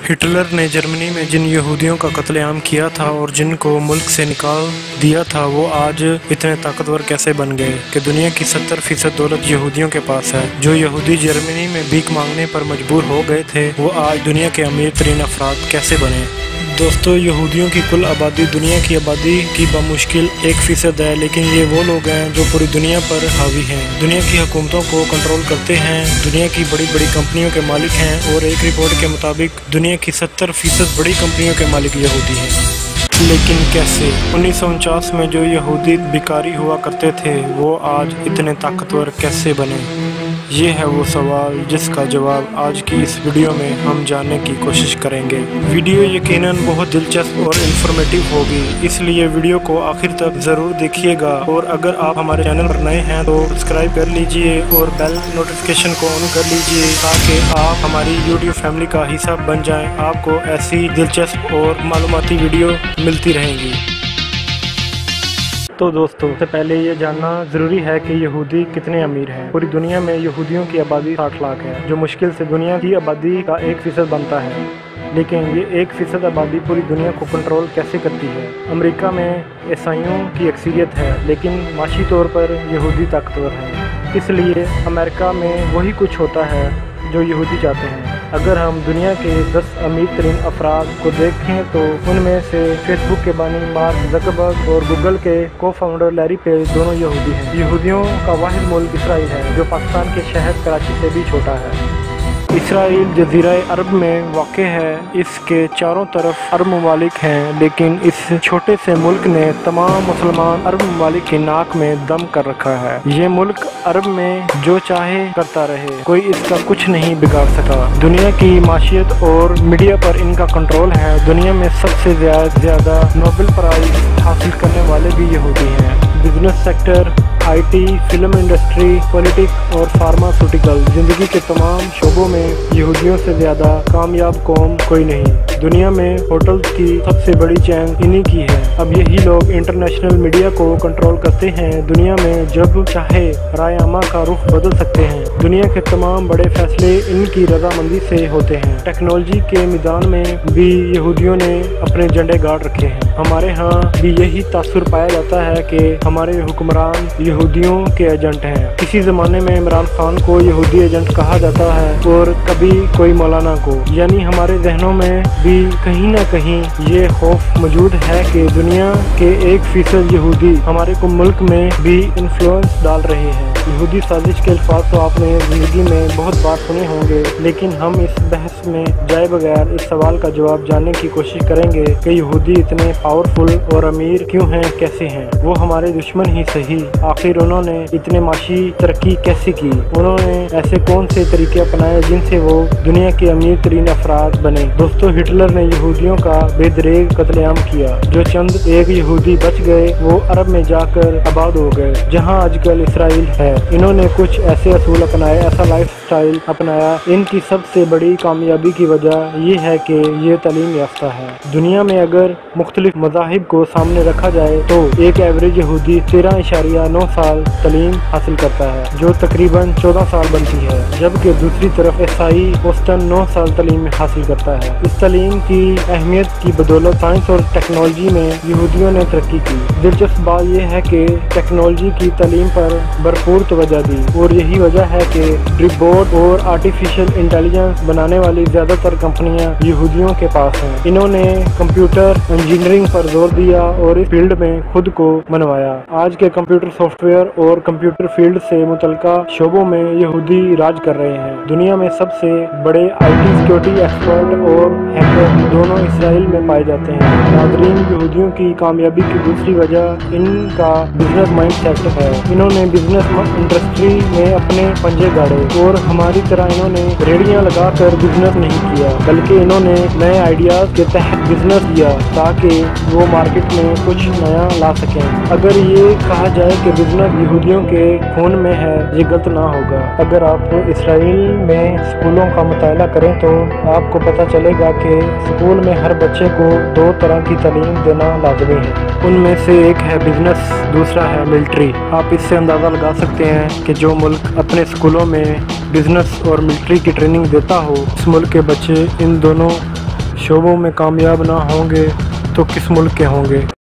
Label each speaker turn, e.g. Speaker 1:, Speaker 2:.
Speaker 1: Hitler ने Germany में जिन यहूदियों का कत्लेआम किया था और जिनको मुल्क से निकाल दिया था, वो आज इतने ताकतवर कैसे बन गए कि दुनिया की 70% दौलत यहूदियों के पास है। जो यहूदी जर्मनी में भीख मांगने पर मजबूर हो गए थे, वो आज दुनिया के अमीर तरीन अफराद कैसे बने। दोस्तों, यहूदियों की कुल आबादी दुनिया की आबादी की बमुश्किल 1% है, लेकिन ये वो लोग हैं जो पूरी दुनिया पर हावी हैं, दुनिया की हुकूमतों को कंट्रोल करते हैं, दुनिया की बड़ी बड़ी कंपनियों के मालिक हैं और एक रिपोर्ट के मुताबिक दुनिया की 70% बड़ी कंपनियों के मालिक यहूदी हैं। लेकिन कैसे? 1949 में जो यहूदी भिखारी हुआ करते थे, वो आज इतने ताकतवर कैसे बने? ये है वो सवाल जिसका जवाब आज की इस वीडियो में हम जानने की कोशिश करेंगे। वीडियो यकीनन बहुत दिलचस्प और इंफॉर्मेटिव होगी, इसलिए वीडियो को आखिर तक ज़रूर देखिएगा। और अगर आप हमारे चैनल पर नए हैं तो सब्सक्राइब कर लीजिए और बेल नोटिफिकेशन को ऑन कर लीजिए ताकि आप हमारी यूट्यूब फैमिली का हिस्सा बन जाएं। आपको ऐसी दिलचस्प और मालूमाती वीडियो मिलती रहेंगी। तो दोस्तों, सबसे पहले ये जानना ज़रूरी है कि यहूदी कितने अमीर हैं। पूरी दुनिया में यहूदियों की आबादी 60 लाख है, जो मुश्किल से दुनिया की आबादी का 1% बनता है। लेकिन ये 1% आबादी पूरी दुनिया को कंट्रोल कैसे करती है? अमेरिका में ईसाइयों की अक्सरियत है, लेकिन माशी तौर पर यहूदी ताकतवर हैं। इसलिए अमेरिका में वही कुछ होता है जो यहूदी चाहते हैं। अगर हम दुनिया के 10 अमीर तरीन अफराद को देखें तो उनमें से फेसबुक के बानी मार्क ज़करबर्ग और गूगल के को-फाउंडर लैरी पेज दोनों यहूदी हैं। यहूदियों का वाहिद मुल्क इसराइल है, जो पाकिस्तान के शहर कराची से भी छोटा है। इसराइल जज़ीरा अरब में वाक़े है, इसके चारों तरफ अरब ममालिक हैं, लेकिन इस छोटे से मुल्क ने तमाम मुसलमान अरब ममालिक की नाक में दम कर रखा है। ये मुल्क अरब में जो चाहे करता रहे, कोई इसका कुछ नहीं बिगाड़ सका। दुनिया की माशियत और मीडिया पर इनका कंट्रोल है। दुनिया में सबसे ज़्यादा नोबेल प्राइज़ हासिल करने वाले भी यहूदी हैं। Business sector, IT, film industry, politics और फार्मास्यूटिकल, ज़िंदगी के तमाम शोबों में यहूदियों से ज़्यादा कामयाब कौम कोई नहीं। दुनिया में होटल्स की सबसे बड़ी चेन इन्हीं की है। अब यही लोग इंटरनेशनल मीडिया को कंट्रोल करते हैं। दुनिया में जब चाहे राय आमा का रुख बदल सकते हैं। दुनिया के तमाम बड़े फैसले इनकी रजामंदी से होते हैं। टेक्नोलॉजी के मैदान में भी यहूदियों ने अपने झंडे गाड़ रखे हैं। हमारे यहाँ भी यही तासुर पाया जाता है कि हमारे हुक्मरान यहूदियों के एजेंट हैं। किसी ज़माने में इमरान खान को यहूदी एजेंट कहा जाता है और कभी कोई मौलाना को। यानी हमारे जहनों में भी कहीं ना कहीं ये खौफ मौजूद है कि दुनिया के 1% यहूदी हमारे को मुल्क में भी इन्फ्लुएंस डाल रहे हैं। यहूदी साजिश के अल्फाज तो आपने ज़िंदगी में बहुत बार सुने होंगे, लेकिन हम इस बहस में जाए बगैर इस सवाल का जवाब जानने की कोशिश करेंगे कि यहूदी इतने पावरफुल और अमीर क्यों हैं, कैसे हैं? वो हमारे दुश्मन ही सही, आखिर उन्होंने इतने माशी तरक्की कैसे की? उन्होंने ऐसे कौन से तरीके अपनाए जिनसे वो दुनिया के अमीर तरीन अफराद बने? दोस्तों, हिटलर ने यहूदियों का बेदरेग कत्लेआम किया। जो चंद एक यहूदी बच गए, वो अरब में जाकर आबाद हो गए, जहाँ आजकल इसराइल है। इन्होंने कुछ ऐसे असूल अपनाए, ऐसा लाइफ स्टाइल अपनाया। इनकी सबसे बड़ी कामयाबी की वजह ये है कि ये तालीम याफ्ता है। दुनिया में अगर मुख्तलिफ मज़ाहिब को सामने रखा जाए तो एक एवरेज यहूदी 13.9 साल तालीम हासिल करता है, जो तकरीबन 14 साल बनती है, जबकि दूसरी तरफ ईसाई औसतन 9 साल तालीम हासिल करता है। इस तालीम की अहमियत की बदौलत साइंस और टेक्नोलॉजी में यहूदियों ने तरक्की की। दिलचस्प बात यह है कि टेक्नोलॉजी की तालीम पर भरपूर तवज्जो दी, और यही वजह है कि ड्रिपबोर्ड और आर्टिफिशियल इंटेलिजेंस बनाने वाली ज़्यादातर कंपनियां यहूदियों के पास हैं। इन्होंने कंप्यूटर इंजीनियरिंग पर जोर दिया और इस फील्ड में खुद को मनवाया। आज के कंप्यूटर सॉफ्टवेयर और कंप्यूटर फील्ड से मुतल्लिका शोबों में यहूदी राज कर रहे हैं। दुनिया में सबसे बड़े IT सिक्योरिटी एक्सपर्ट और हैकर दोनों इसराइल में पाए जाते हैं। नाज़रीन, यहूदियों की कामयाबी की दूसरी वजह इनका बिजनेस माइंडसेट है। इन्होंने बिजनेस इंडस्ट्री में अपने पंजे गाड़े और हमारी तरह इन्होंने रेडियां लगाकर बिजनेस नहीं किया, बल्कि इन्होंने नए आइडियाज के तहत बिजनेस किया ताकि वो मार्केट में कुछ नया ला सकें। अगर ये कहा जाए कि बिजनेस यहूदियों के खून में है, ये गलत ना होगा। अगर आप इसराइल में स्कूलों का मुताला करें तो आपको पता चलेगा कि स्कूल में हर बच्चे को 2 तरह की तालीम देना लाजमी है। उनमें से एक है बिजनेस, दूसरा है मिलिट्री। आप इससे अंदाज़ा लगा सकते हैं कि जो मुल्क अपने स्कूलों में बिजनेस और मिलिट्री की ट्रेनिंग देता हो, उस मुल्क के बच्चे इन दोनों शोबों में कामयाब ना होंगे तो किस मुल्क के होंगे।